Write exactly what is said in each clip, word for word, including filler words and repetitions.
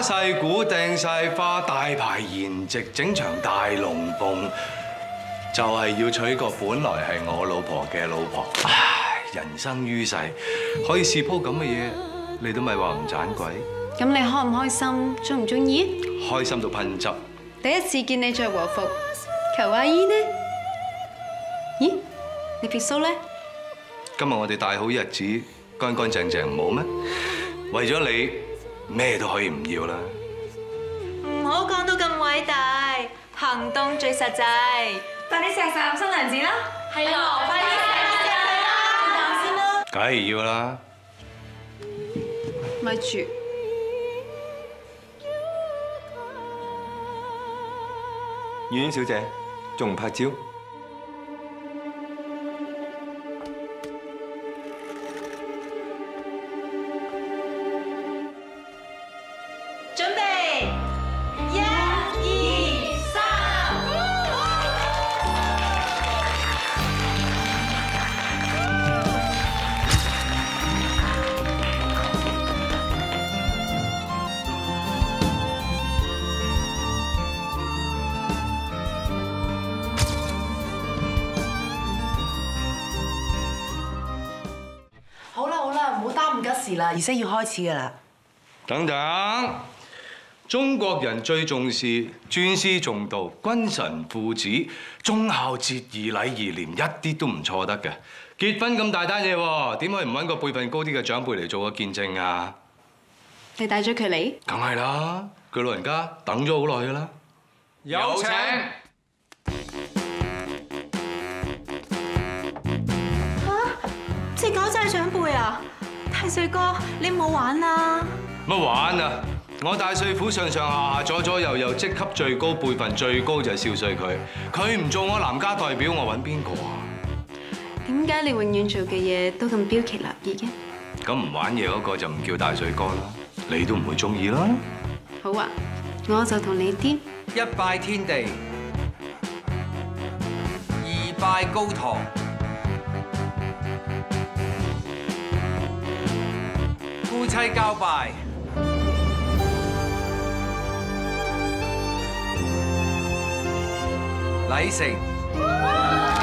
晒鼓，掟晒花，大排筵席，整場大龍鳳，就係要娶個本來係我老婆嘅老婆。唉，人生於世，可以試鋪咁嘅嘢，你都咪話唔盞鬼。 咁你開唔開心？中唔中意？ 開心到噴汁。 第一次見你着和服，求阿姨呢？咦，你撇須咧？ 今日我哋大好日子，乾乾淨淨唔好咩？為咗你，咩都可以唔要啦。 唔好講到咁偉大，行動最實際。快啲錫晒新娘子啦！係咯，快啲錫錫佢啦！先啦。 梗係要啦。 咪住。 婉婉小姐，仲唔拍照？ 準備，一、二、三。 好啦好啦，唔好耽誤吉時啦，儀式要開始噶啦。 等等，中國人最重視尊師重道、君臣父子、忠孝節義禮義廉，一啲都唔錯得嘅。結婚咁大單嘢喎，點可以唔揾個輩分高啲嘅長輩嚟做個見證啊？ 你帶咗佢嚟？ 梗係啦，佢老人家等咗好耐㗎啦。有請。 即係搞晒長輩啊！太歲哥，你唔好玩啦！ 乜玩啊？我大帥府上上下下左左右右職級最高、輩分最高就係少帥佢，佢唔做我男家代表，我揾邊個啊？ 點解你永遠做嘅嘢都咁標奇立異嘅？ 咁唔玩嘢嗰個就唔叫大帥哥啦，你都唔會中意啦。 好啊，我就同你啲一拜天地，二拜高堂，夫妻交拜，禮成。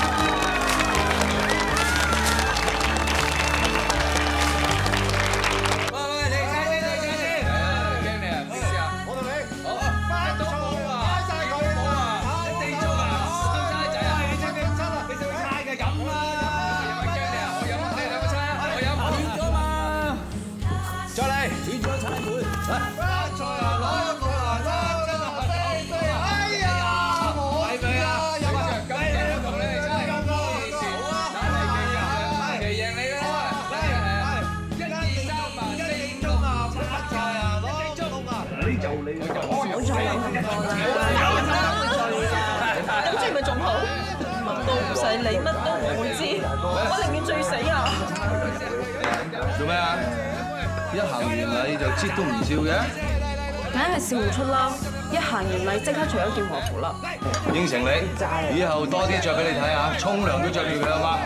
咁即係咪仲好？乜都唔使理，乜都唔會知，我寧願醉死啊！ 做咩啊？一行完禮就擠都唔笑嘅？ 梗係笑唔出啦！一行完禮即刻除咗件和服啦。 應承你，以後多啲着俾你睇下，沖涼都着住佢啊嘛。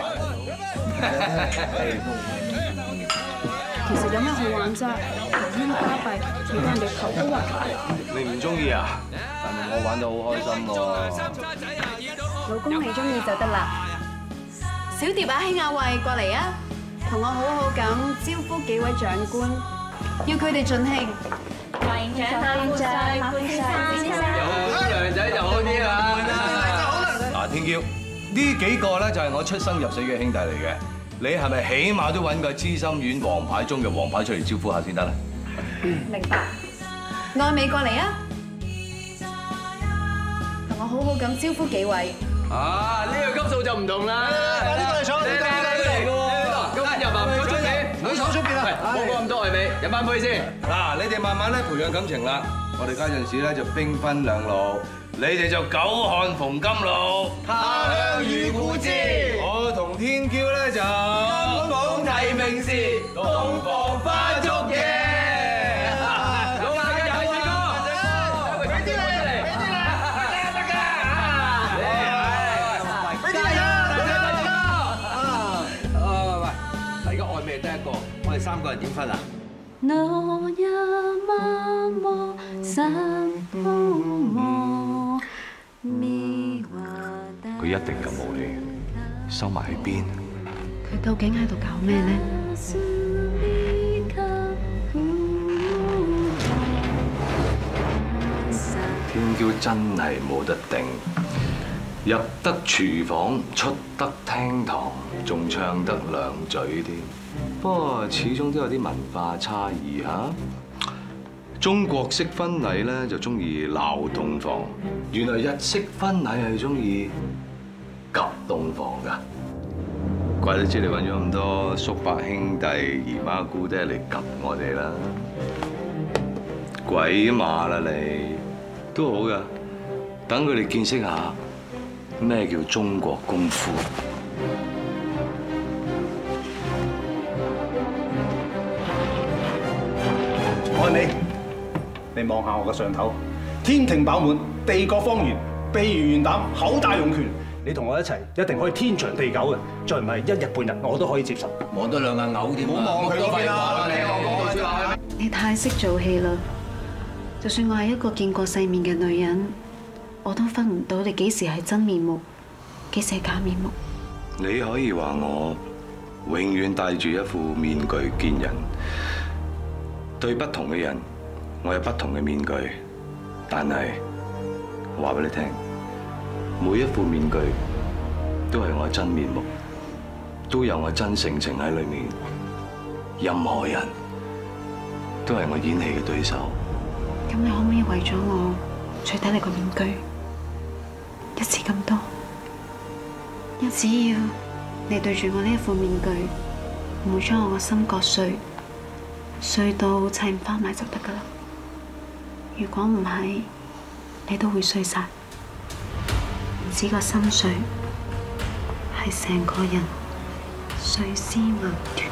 其實有咩好玩啫？咁樣巴閉，除到人哋頭都暈埋。 你唔中意啊？但係我玩得好開心喎。 老公你中意就得啦。小蝶啊，興亞慧過嚟啊，同我好好咁招呼幾位長官，要佢哋盡興。 歡迎長官長，歡迎先生。 有娘仔就好啲啦。 嗱，天驕，呢幾個咧就係我出生入死嘅兄弟嚟嘅。你係咪起碼都揾個知心丸王牌中嘅王牌出嚟招呼下先得咧？ 明白。愛美過嚟啊，同我好好咁招呼幾位。 啊，呢個級數就唔同啦。快啲過嚟坐，你嚟嘅喎。咁入埋坐出邊，唔好坐出邊啦。冇講咁多係咪？飲翻杯先。 嗱，你哋慢慢咧培養感情啦。我哋家陣時咧就兵分兩路，你哋就久旱逢甘露， 他鄉遇故知。 我同天驕咧就金榜題名時，洞房花燭夜。老馬嘅大帥哥，俾啲嚟，俾啲嚟，得㗎，俾啲嚟啊！大帥哥，啊，喂喂，大家愛咩得一個？我哋三個人點分啊？ 那一晚佢一定咁冇氣，收埋喺邊？ 佢究竟喺度搞咩呢？ 天嬌真係冇得定，入得廚房，出得廳堂，仲唱得兩嘴添。不過始終都有啲文化差異嚇。中國式婚禮咧就中意鬧洞房，原來日式婚禮係中意夾洞房㗎。怪得知你揾咗咁多叔伯兄弟、姨媽姑爹嚟夾我哋啦，鬼馬啦你！都好㗎，等佢哋見識下咩叫中國功夫。 愛美，你望下我個上頭，天庭飽滿，地角方圓，臂如元膽，口大用拳。你同我一齊，一定可以天長地久嘅。再唔係一日半日，我都可以接受。 望多兩眼嘔添，唔好望佢嗰邊啦！你我講啦。 你太識做戲啦！就算我係一個見過世面嘅女人，我都分唔到你幾時係真面目，幾時係假面目。 你可以話我永遠戴住一副面具見人，對不同嘅人，我有不同嘅面具。但係話俾你聽，每一副面具都係我真面目，都有我真性情喺裏面。任何人都係我演戲嘅對手。 咁你可唔可以為咗我除低你個面具，一次咁多？一只要你對住我呢一副面具，唔會將我個心割碎，碎到砌唔翻埋就得噶啦。如果唔係，你都會碎晒，唔止個心碎，係成個人碎屍萬段。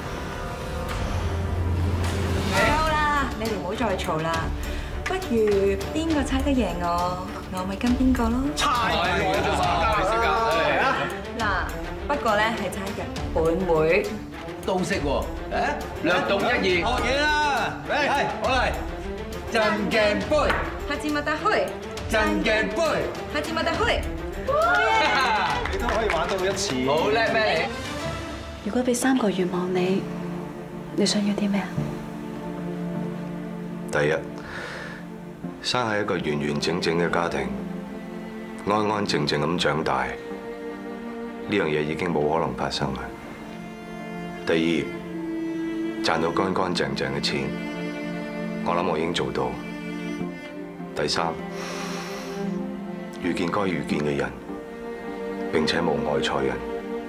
夠啦，你哋唔好再嘈啦。不如邊個猜得贏我，我咪跟邊個咯。 猜我做交嚟識㗎， 嗱，不過咧係猜日本妹。 都識喎，誒，略懂一二。學嘢啦，嚟，好嚟，真鏡杯， 下次咪得去， 真鏡杯， 下次咪得去。 你都可以玩到一次。 好叻咩如果俾三個願望你，你想要啲咩啊？ 第一，生喺一個完完整整嘅家庭，安安靜靜咁長大，呢樣嘢已經冇可能發生啦。第二，賺到乾乾淨淨嘅錢，我諗我已經做到。第三，遇見該遇見嘅人，並且無礙錯人。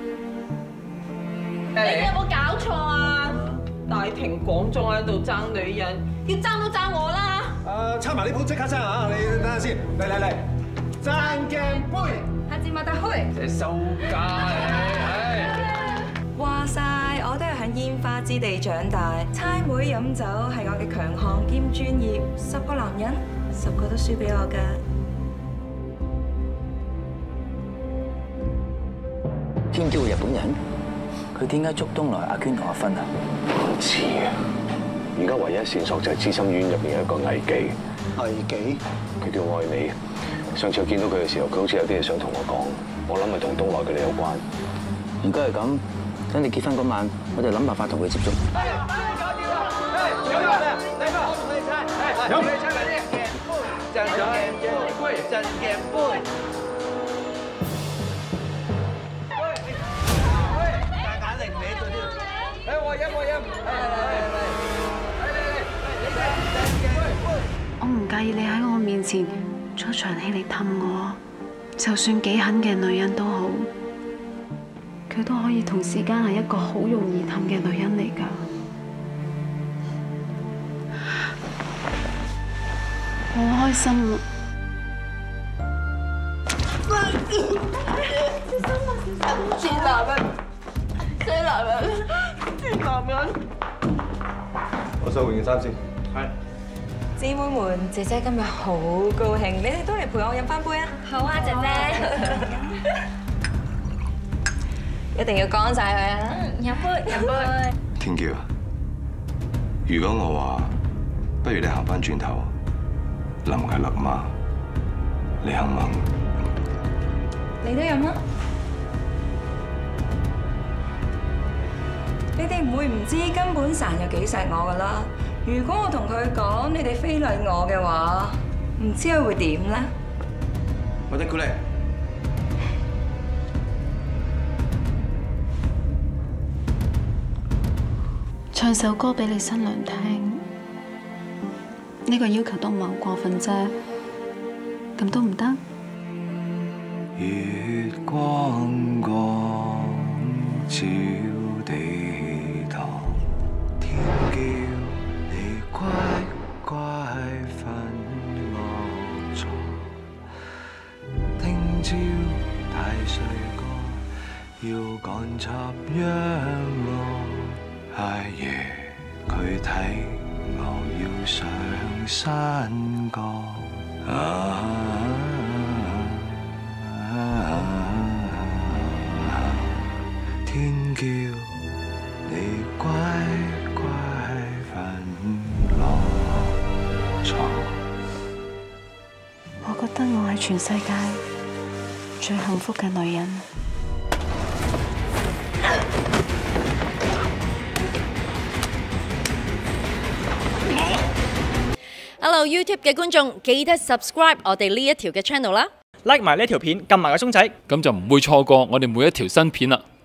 你哋有冇搞錯啊？大庭廣眾喺度爭女人，要爭都爭我啦！ 誒，猜埋呢鋪即刻爭啊！你等下先，嚟嚟嚟，真鏡杯， 下次咪得去。 你收家嚟， 話晒我都係喺煙花之地長大，猜妹飲酒係我嘅強項兼專業，十個男人十個都輸俾我㗎。 天驕係日本人，佢點解捉東來阿娟同阿芬啊？ 唔知啊！而家唯一線索就係資深院入邊有一個藝妓。 藝妓？ 佢叫愛美。上次我見到佢嘅時候，佢好似有啲嘢想同我講，我諗係同東來佢哋有關。 如果係咁，等你結婚嗰晚，我哋諗辦法同佢接觸。 有你猜埋啲真鏡杯，真鏡杯。 我唔介意你喺我面前做場戲嚟氹我，就算幾狠嘅女人都好，佢都可以同時間係一個好容易氹嘅女人嚟㗎。好開心啊！ 賤男人，衰男人，賤男人。 我收換件衫先。係。 姊妹們，姐姐今日好高興，你哋都嚟陪我飲翻杯啊！好啊，姐姐。一定要乾晒佢啊！飲杯，飲杯。 天驕，如果我話不如你行翻轉頭， 林毅勒媽，你肯唔肯？ 你都飲啊！你哋唔會唔知根本神有幾錫我噶啦。如果我同佢講你哋非禮我嘅話，唔知佢會點咧？ 我哋過嚟。 唱首歌俾你新娘聽，呢個要求都唔係好過分啫，咁都唔得？ 月光光照地堂，天叫你乖乖瞓我床，聽朝太歲哥要趕插秧我。阿爺佢睇我要上山崗，啊天叫你乖乖瞓落床。 我覺得我係全世界最幸福嘅女人。 Hello YouTube 嘅觀眾，記得 subscribe 我哋呢一條嘅 channel 啦 ，like 埋呢條片，撳埋個鐘仔， 咁就唔會錯過我哋每一條新片啦。